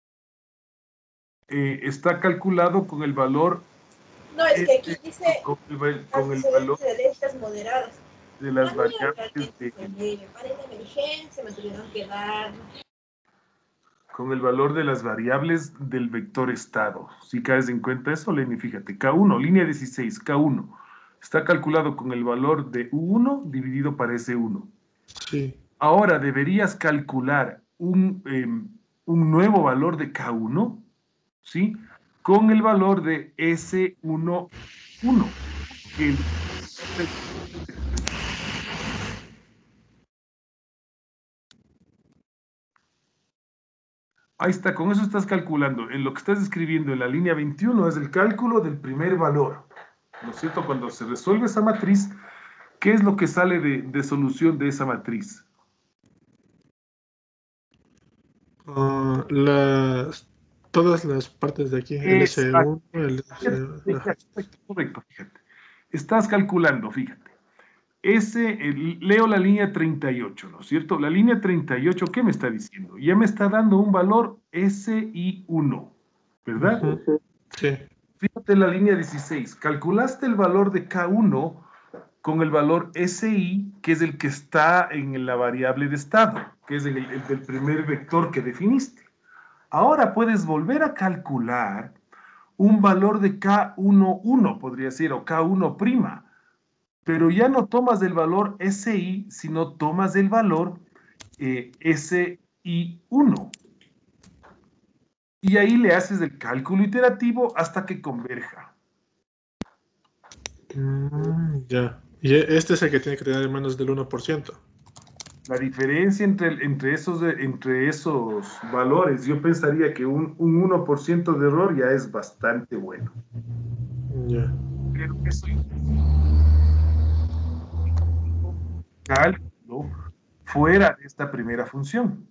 Eh, está calculado con el valor, No, es que aquí S, dice con el, val- con el valor antecedentes de alertas moderadas. de La las mía variables realmente de, fue leve. Para la emergencia me tuvieron que dar. con el valor de las variables del vector estado. Si caes en cuenta eso, Lenny, fíjate, K uno, línea dieciséis, K uno, está calculado con el valor de U uno dividido para S uno. Sí. Ahora deberías calcular un, eh, un nuevo valor de K uno, ¿sí? Con el valor de S uno, uno. Que el- Ahí está, con eso estás calculando. En lo que estás escribiendo en la línea veintiuno es el cálculo del primer valor. ¿No es cierto? Cuando se resuelve esa matriz, ¿qué es lo que sale de, de solución de esa matriz? Ah, las, todas las partes de aquí, el S uno, Exacto, el S... ajá. correcto, fíjate. Estás calculando, fíjate. Ese, el- leo la línea treinta y ocho, ¿no es cierto? La línea treinta y ocho, ¿qué me está diciendo? Ya me está dando un valor S I uno, ¿verdad? Ujú. Sí. Fíjate la línea dieciséis. Calculaste el valor de K uno con el valor S I, que es el que está en la variable de estado, que es el, el del primer vector que definiste. Ahora puedes volver a calcular un valor de K uno, uno, podría ser, o K uno', pero ya no tomas el valor S I, sino tomas el valor eh, S I uno. Y ahí le haces el cálculo iterativo hasta que converja. Mm, ya. Y e- este es el que tiene que tener menos del uno por ciento. La diferencia entre, el- entre, esos, entre esos valores, yo pensaría que un, un uno por ciento de error ya es bastante bueno. Ya. Pero eso cálculo fuera de esta primera función.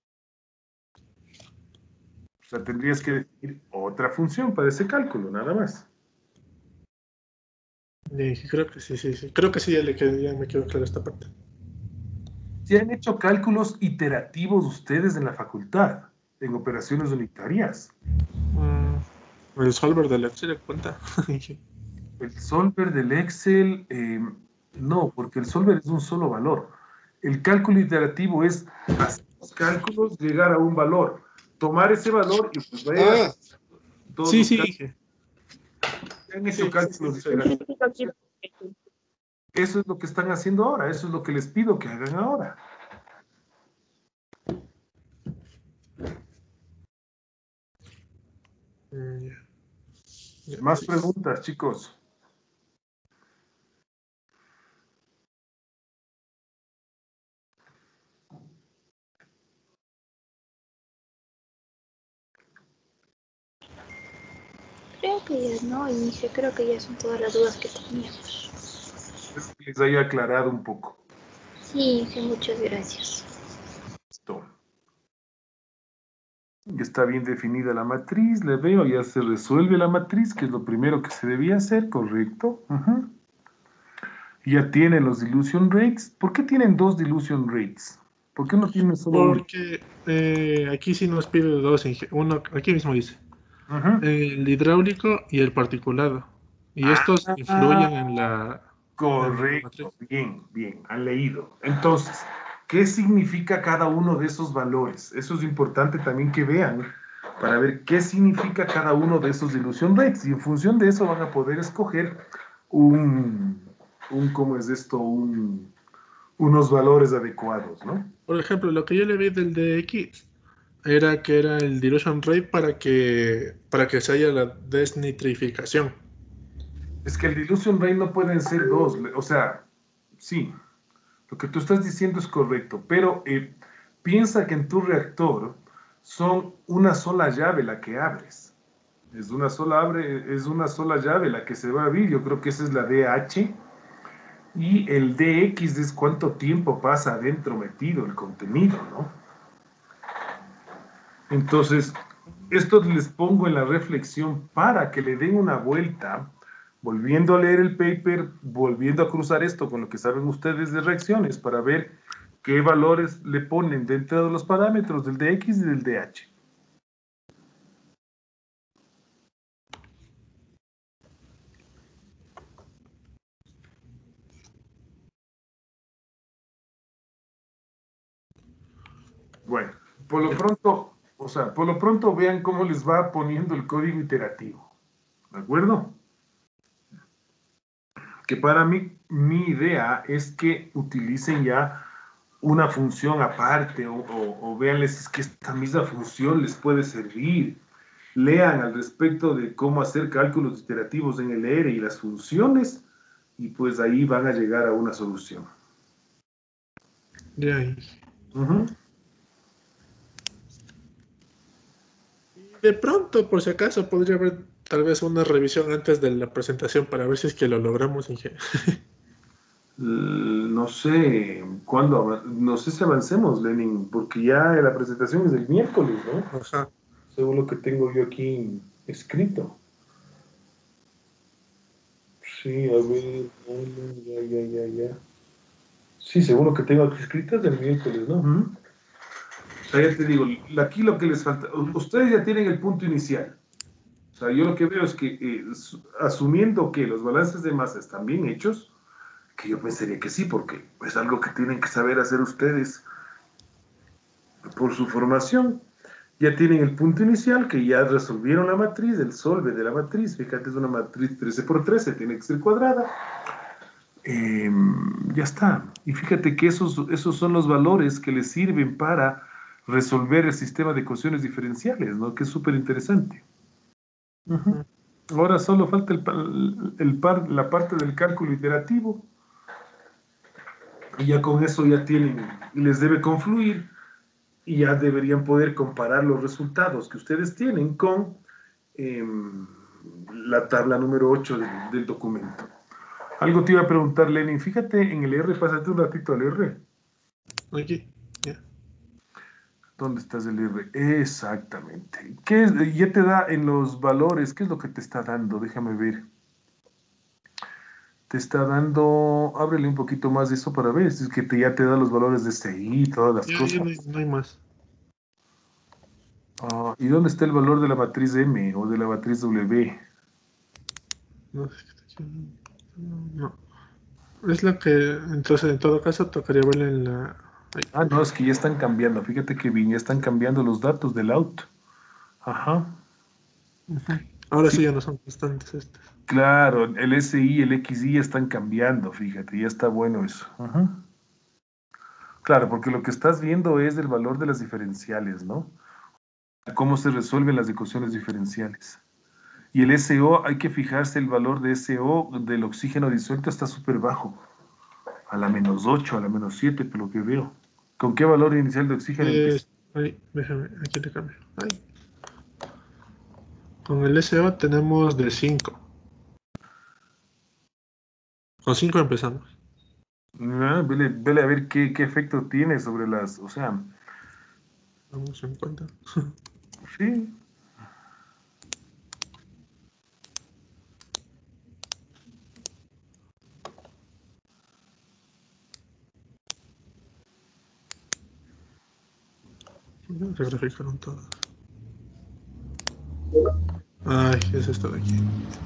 O sea, tendrías que definir otra función para ese cálculo, nada más. Y creo que sí, sí, sí. Creo que sí, ya, le quedó- ya me quedó clara esta parte. ¿Se han hecho cálculos iterativos ustedes en la facultad, en operaciones unitarias? Mm, el solver del Excel cuenta. El solver del Excel, eh, no, porque el solver es un solo valor. El cálculo iterativo es hacer los cálculos, llegar a un valor, tomar ese valor y pues va a llegar Ah, todos sí, los sí. cálculos. Se han hecho Sí, sí, sí, cálculos sí. iterativos. Eso es lo que están haciendo ahora, eso es lo que les pido que hagan ahora. Mm, ya. Ya, Más sí. preguntas, chicos. Creo que ya no, inicio, creo que ya son todas las dudas que teníamos. Espero que les haya aclarado un poco. Sí, sí, muchas gracias. Listo. Ya está bien definida la matriz, le veo, ya se resuelve la matriz, que es lo primero que se debía hacer, correcto. Ujú. Ya tienen los dilution rates. ¿Por qué tienen dos dilution rates? ¿Por qué no tienen solo uno? Porque eh, aquí sí nos pide dos, inge- uno, aquí mismo dice, Ujú. el hidráulico y el particulado. Y estos Ah, influyen en la, en la matriz. correcto, bien, bien, han leído. Entonces, ¿qué significa cada uno de esos valores? Eso es importante también que vean para ver qué significa cada uno de esos dilution rates. Y en función de eso van a poder escoger un, un ¿cómo es esto? Un, unos valores adecuados, ¿no? Por ejemplo, lo que yo le vi del D X era que era el dilution rate para que, para que se haya la desnitrificación. Es que el dilution rate no pueden ser dos, le- o sea, sí, lo que tú estás diciendo es correcto, pero eh, piensa que en tu reactor son una sola llave la que abres. Es una sola, abre, es una sola llave la que se va a abrir. Yo creo que esa es la D H. Y el D X es cuánto tiempo pasa adentro metido el contenido, ¿no? Entonces, esto les pongo en la reflexión para que le den una vuelta, volviendo a leer el paper, volviendo a cruzar esto con lo que saben ustedes de reacciones, para ver qué valores le ponen dentro de los parámetros del D X y del D H. Bueno, por lo pronto, o sea, por lo pronto vean cómo les va poniendo el código iterativo. ¿De acuerdo? Que para mí, mi idea es que utilicen ya una función aparte o, o, o véanles si es que esta misma función les puede servir. Lean al respecto de cómo hacer cálculos iterativos en el R y las funciones y pues ahí van a llegar a una solución. De ahí. Uh-huh. De pronto, por si acaso, podría haber tal vez una revisión antes de la presentación para ver si es que lo logramos, Inge. No sé cuándo, no sé si avancemos, Lenin, porque ya la presentación es el miércoles, ¿no? Ajá. Según lo que tengo yo aquí escrito. Sí, a ver, ya, ya, ya, ya. Sí, según lo que tengo aquí escrito es del miércoles, ¿no? Uh-huh. O sea, ya te digo, aquí lo que les falta, ustedes ya tienen el punto inicial. O sea, yo lo que veo es que eh, asumiendo que los balances de masa están bien hechos, que yo pensaría que sí, porque es algo que tienen que saber hacer ustedes por su formación. Ya tienen el punto inicial, que ya resolvieron la matriz, el solve de la matriz. Fíjate, es una matriz trece por trece, tiene que ser cuadrada. Eh, ya está. Y fíjate que esos, esos son los valores que les sirven para resolver el sistema de ecuaciones diferenciales, ¿no? Que es súper interesante. Uh-huh. Ahora solo falta el, el par, la parte del cálculo iterativo. Y ya con eso ya tienen, y les debe confluir, y ya deberían poder comparar los resultados que ustedes tienen con eh, la tabla número ocho del, del documento. Algo te iba a preguntar, Lenin. Fíjate en el R, pásate un ratito al R. Aquí, ya. Yeah. ¿Dónde estás el R? Exactamente. ¿Qué es? Ya te da en los valores, ¿qué es lo que te está dando? Déjame ver. Te está dando, ábrele un poquito más de eso para ver, si es que te, ya te da los valores de C I, todas las Ya, cosas. ya no hay, no hay más. Uh, ¿Y dónde está el valor de la matriz M o de la matriz W? No, no. Es la que, entonces, en todo caso, tocaría verla en la... Ahí. Ah, no, es que ya están cambiando. Fíjate que bien, ya están cambiando los datos del auto. Ajá. Uh-huh. Ahora sí. Sí, Ya no son constantes estas. claro, el S I y el X I ya están cambiando, fíjate, ya está bueno eso. Ajá. Claro, porque lo que estás viendo es el valor de las diferenciales, ¿no? Cómo se resuelven las ecuaciones diferenciales. Y el S O, hay que fijarse, el valor de S O del oxígeno disuelto está súper bajo. A la menos ocho, a la menos siete, por lo que veo. ¿Con qué valor inicial de oxígeno Eh, empieza? ahí, déjame, aquí te cambio. Ahí. Con el S O tenemos de cinco. Con cinco empezamos. Ah, vele, vele a ver qué, qué efecto tiene sobre las, o sea, Vamos en cuenta. sí. Se graficaron todas. Ay, es esto de aquí.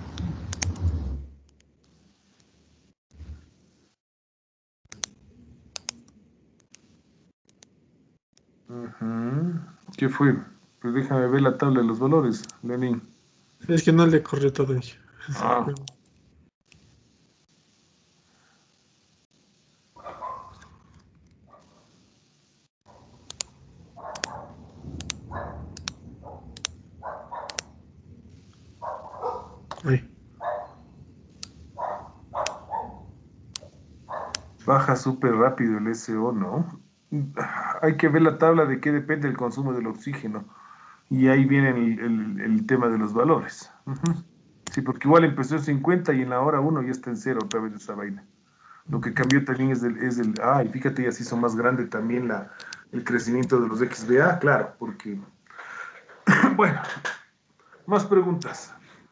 Uh-huh. ¿Qué fue? Pues déjame ver la tabla de los valores, Lenin. Es que no le corrió todo. Ah. Ahí. Baja súper rápido el S O, ¿no? Hay que ver la tabla de qué depende el consumo del oxígeno. Y ahí viene el, el, el tema de los valores. Uh-huh. Sí, porque igual empezó en cincuenta y en la hora uno ya está en cero otra vez esa vaina. Lo que cambió también es el, es el ah, y fíjate, y así son más grande también la, el crecimiento de los X B A, claro, porque, bueno, más preguntas.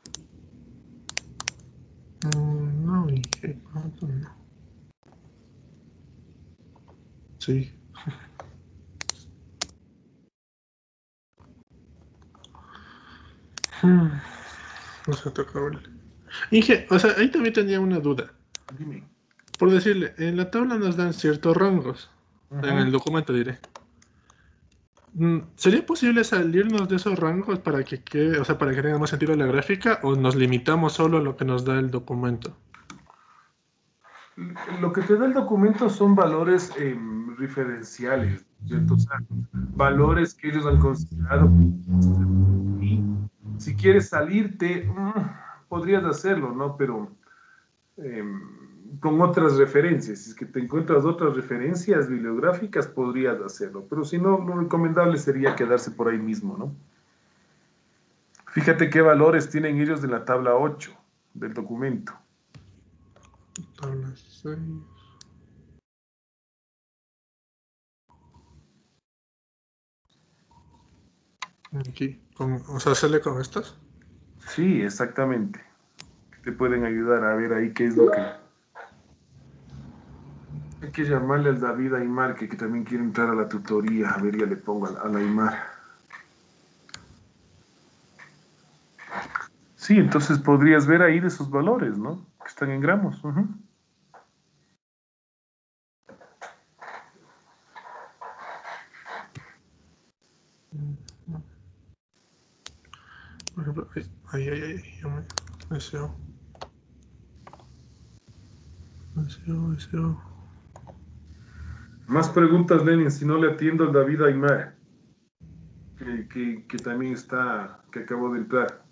Mm, no, dije, ¿cuánto no? Sí. Hmm, no se toca ver. Inge, o sea, ahí también tenía una duda. Dime. Por decirle, en la tabla nos dan ciertos rangos. Ujú. En el documento diré. Mm, ¿Sería posible salirnos de esos rangos para que quede, o sea, para que tenga más sentido la gráfica, o nos limitamos solo a lo que nos da el documento? Lo que te da el documento son valores eh, referenciales, ¿cierto? O sea, valores que ellos han considerado. Y si quieres salirte, mm, podrías hacerlo, ¿no? Pero eh, con otras referencias. Si es que te encuentras otras referencias bibliográficas, podrías hacerlo. Pero si no, lo recomendable sería quedarse por ahí mismo, ¿no? Fíjate qué valores tienen ellos de la tabla ocho del documento. Tabla seis. Aquí, con, o sea, sale con estas. Sí, exactamente. Te pueden ayudar a ver ahí qué es lo que... Hay que llamarle al David Aymar, que, que también quiere entrar a la tutoría. A ver, ya le pongo al, al Aymar. Sí, entonces podrías ver ahí de esos valores, ¿no? Que están en gramos. Ujú. Por ejemplo, ahí, ahí, ahí, ahí, yo me- S E O. S E O, S E O. Más preguntas, Lenin, si no le atiendo al David Aymar, que, que, que también está, que acabó de entrar.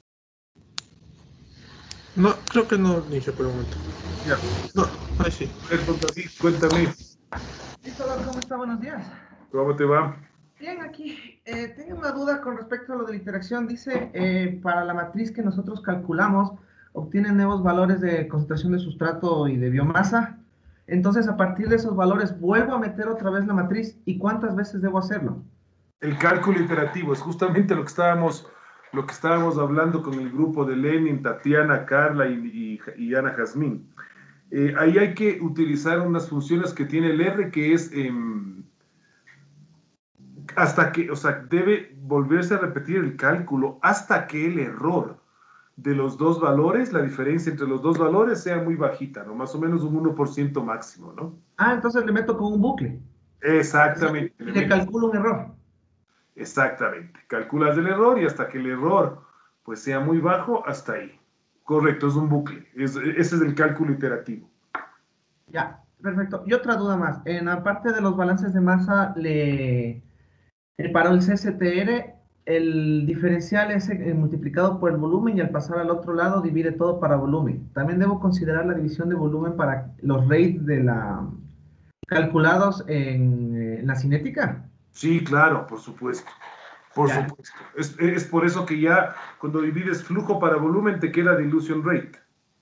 No, creo que no dije por un momento. Ya. No, ahí sí. A ver, don David, cuéntame, Cristóbal, ¿cómo está? Buenos días. ¿cómo te va? Bien, aquí eh, tengo una duda con respecto a lo de la interacción. Dice, eh, para la matriz que nosotros calculamos, obtienen nuevos valores de concentración de sustrato y de biomasa. Entonces, a partir de esos valores, vuelvo a meter otra vez la matriz. ¿Y cuántas veces debo hacerlo? El cálculo iterativo es justamente lo que estábamos, lo que estábamos hablando con el grupo de Lenin, Tatiana, Carla y, y, y Ana Jazmín. Eh, ahí hay que utilizar unas funciones que tiene el R, que es eh, hasta que, o sea, debe volverse a repetir el cálculo hasta que el error de los dos valores, la diferencia entre los dos valores sea muy bajita, ¿no? Más o menos un uno por ciento máximo, ¿no? Ah, entonces le meto con un bucle. Exactamente. Y le calculo un error. Exactamente. Calculas el error y hasta que el error pues sea muy bajo, hasta ahí. Correcto, es un bucle. Es, ese es el cálculo iterativo. Ya, perfecto. Y otra duda más. En la parte de los balances de masa, le... Eh, para el C S T R, el diferencial es eh, multiplicado por el volumen y al pasar al otro lado divide todo para volumen. También debo considerar la división de volumen para los rates de la calculados en, eh, en la cinética. Sí, claro, por supuesto. Por Ya, supuesto. Es, es por eso que ya cuando divides flujo para volumen te queda dilution rate.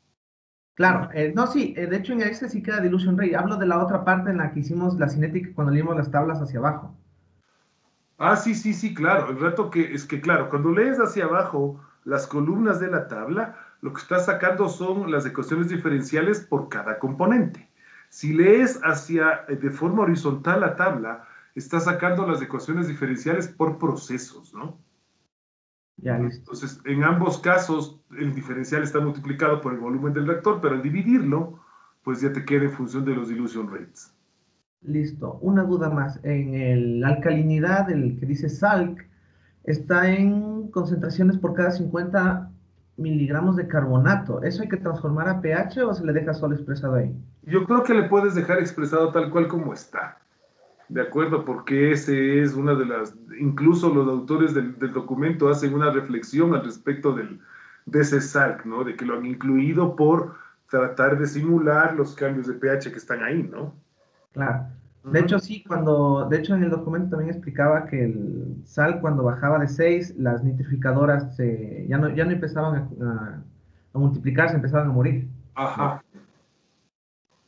claro. Eh, no, sí, eh, de hecho en este sí queda dilution rate. Hablo de la otra parte en la que hicimos la cinética cuando leímos las tablas hacia abajo. Ah, sí, sí, sí, claro. El rato que es que, claro, cuando lees hacia abajo las columnas de la tabla, lo que estás sacando son las ecuaciones diferenciales por cada componente. Si lees hacia eh, de forma horizontal la tabla, estás sacando las ecuaciones diferenciales por procesos, ¿no? Ya, listo. Entonces, en ambos casos, el diferencial está multiplicado por el volumen del reactor, pero al dividirlo, pues ya te queda en función de los dilution rates. Listo. Una duda más. En el alcalinidad, el que dice Salc, está en concentraciones por cada cincuenta miligramos de carbonato. ¿Eso hay que transformar a pH o se le deja solo expresado ahí? Yo creo que le puedes dejar expresado tal cual como está. De acuerdo, porque ese es una de las, incluso los autores del, del documento hacen una reflexión al respecto del, de ese Salc, ¿no? De que lo han incluido por tratar de simular los cambios de pH que están ahí, ¿no? Claro. De Ujú. hecho, sí, cuando, de hecho en el documento también explicaba que el sal cuando bajaba de seis, las nitrificadoras se, ya no, ya no empezaban a, a- a multiplicarse, empezaban a morir. Ajá.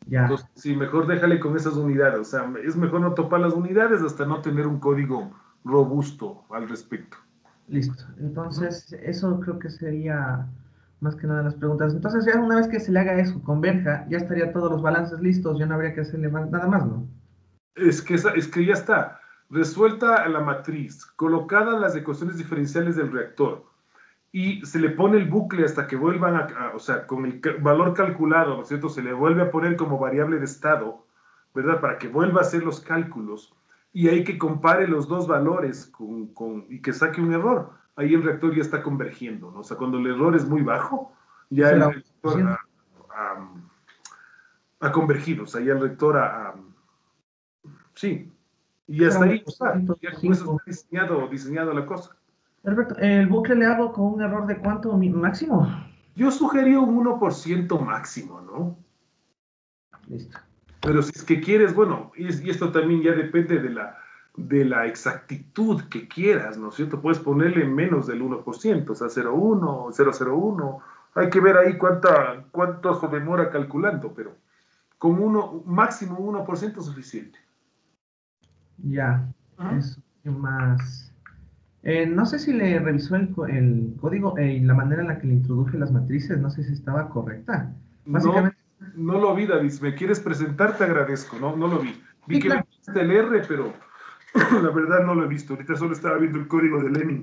Ya. Entonces, sí, mejor déjale con esas unidades. O sea, es mejor no topar las unidades hasta no tener un código robusto al respecto. Listo. Entonces, eso creo que sería más que nada las preguntas. Entonces, ya una vez que se le haga eso, converja, ya estaría todos los balances listos, ya no habría que hacerle más, nada más, ¿no? Es que, esa- es que ya está. Resuelta la matriz, colocadas las ecuaciones diferenciales del reactor y se le pone el bucle hasta que vuelvan a, a- o sea, con el ca- valor calculado, ¿no es cierto? Se le vuelve a poner como variable de estado, ¿verdad? Para que vuelva a hacer los cálculos y hay que compare los dos valores con, con- y que saque un error. Ahí el reactor ya está convergiendo, ¿no? O sea, cuando el error es muy bajo, ya Eso el era reactor ha, ha- ha convergido, o sea, ya el reactor ha, ha- sí, y Será hasta un ahí está, ya con eso cinco. está diseñado, diseñado la cosa. Perfecto. El bucle le hago con un error de cuánto mi- máximo. Yo sugería un uno por ciento máximo, ¿no? Listo. Pero si es que quieres, bueno, y, y esto también ya depende de la, de la exactitud que quieras, ¿no es cierto? Puedes ponerle menos del uno por ciento, o sea, cero coma uno, cero coma cero uno. Hay que ver ahí cuánta, cuánto se demora calculando, pero con uno, máximo uno por ciento es suficiente. Ya. Ajá. Eso. ¿Qué más? Eh, no sé si le revisó el, co- el código eh, y la manera en la que le introduje las matrices, no sé si estaba correcta. No, Básicamente, no lo vi, David. Si me quieres presentar, te agradezco. No, no lo vi. Vi sí, que claro. metiste el R, pero la verdad no lo he visto. Ahorita solo estaba viendo el código de Lenin.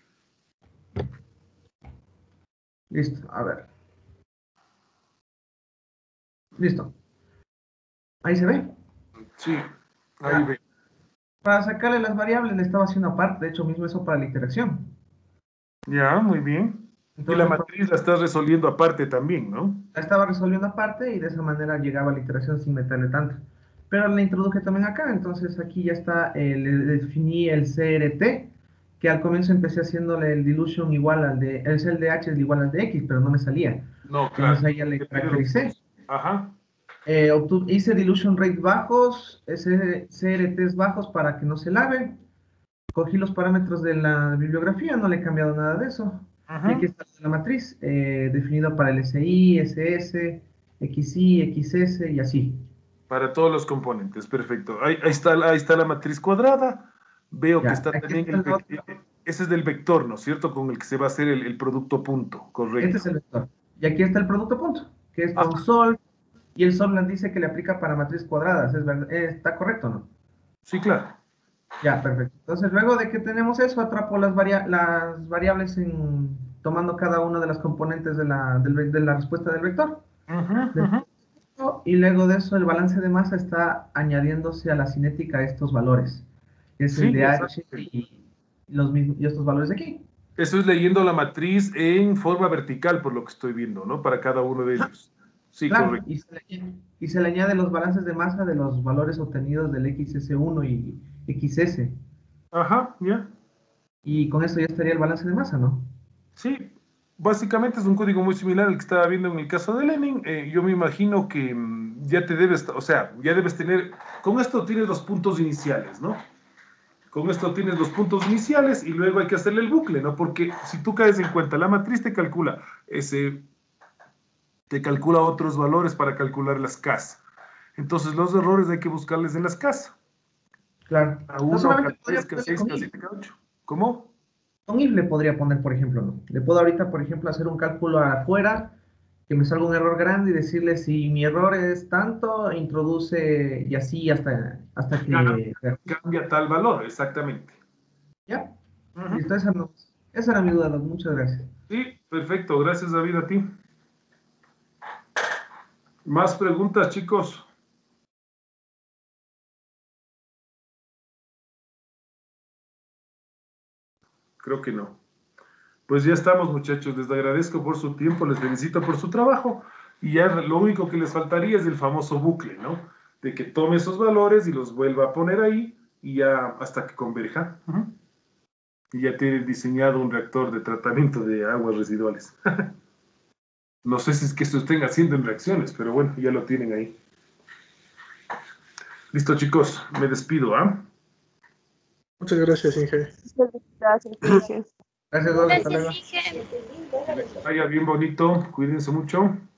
Listo, a ver. Listo. Ahí se ve. Sí, ahí Ya. ve. Para sacarle las variables le estaba haciendo aparte, de hecho mismo eso para la iteración. Ya, muy bien. Y la Entonces, pa- matriz la estás resolviendo aparte también, ¿no? la estaba resolviendo aparte y de esa manera llegaba a la iteración sin meterle tanto. Pero la introduje también acá, entonces aquí ya está, eh, le definí el C R T, que al comienzo empecé haciéndole el dilution igual al de, el C L D H es igual al de X, pero no me salía. No, claro. Entonces ahí ya le Que tiene los caractericé. dos. Ajá. Eh, obtu- hice dilution rate bajos, ese C R Ts bajos para que no se lave. Cogí los parámetros de la bibliografía, no le he cambiado nada de eso. Y Ajá. aquí está la matriz, eh, definida para el S I, S S, X I, X S y así. Para todos los componentes, perfecto. Ahí, ahí está, ahí está la matriz cuadrada. Veo que Ya, está aquí también está el el vec- otro. eh, ese es del vector, ¿no es cierto? Con el que se va a hacer el, el producto punto, Este correcto. es el vector. Y aquí está el producto punto, que es con Ajá. sol. Y el sol nos dice que le aplica para matriz cuadradas. ¿Es verdad? Eh, ¿Está correcto o no? Sí, claro. Ya, perfecto. Entonces, luego de que tenemos eso, atrapo las, varia- las variables en, tomando cada una de las componentes de la, del ve- de la respuesta del vector. Ajá, Del ajá. punto, y luego de eso, el balance de masa está añadiéndose a la cinética estos valores, que es Sí, el de H exacto. y, los mismos, y estos valores de aquí. Eso es leyendo la matriz en forma vertical, por lo que estoy viendo, ¿no? Para cada uno de ellos. Sí, Claro, correcto. y se le, añade- y se le añade los balances de masa de los valores obtenidos del X S uno y X S. Ajá, ya. Y con eso ya estaría el balance de masa, ¿no? Sí, básicamente es un código muy similar al que estaba viendo en el caso de Lenin. Eh, yo me imagino que mm, ya te debes, o sea, ya debes tener, con esto tienes los puntos iniciales, ¿no? Con esto tienes los puntos iniciales y luego hay que hacerle el bucle, ¿no? Porque si tú caes en cuenta, la matriz te calcula ese, te calcula otros valores para calcular las Ks. Entonces los errores hay que buscarles en las Ks. Claro. K No uno, solamente K podría tres, K ponerle seis, con K if. siete, K ocho. ¿Cómo? Con if le podría poner, por ejemplo, ¿no? Le puedo ahorita, por ejemplo, hacer un cálculo afuera, que me salga un error grande y decirle si mi error es tanto, introduce y así hasta, hasta que... Cambia tal valor, exactamente. ¿Ya? Ujú. Listo, esa, no, esa era mi duda, Doc. Muchas gracias. Sí, perfecto. Gracias, David, a ti. ¿Más preguntas, chicos? Creo que no. Pues ya estamos, muchachos. Les agradezco por su tiempo, les felicito por su trabajo. Y ya lo único que les faltaría es el famoso bucle, ¿no? De que tome esos valores y los vuelva a poner ahí y ya hasta que converja. Ujú. Y ya tienen diseñado un reactor de tratamiento de aguas residuales. No sé si es que se estén haciendo en reacciones, pero bueno, ya lo tienen ahí. Listo, chicos, me despido, ¿ah? Muchas gracias, Inge. Gracias, Inge. Gracias, Doc. Hasta Gracias, luego. Inge. Que les vaya bien bonito, cuídense mucho.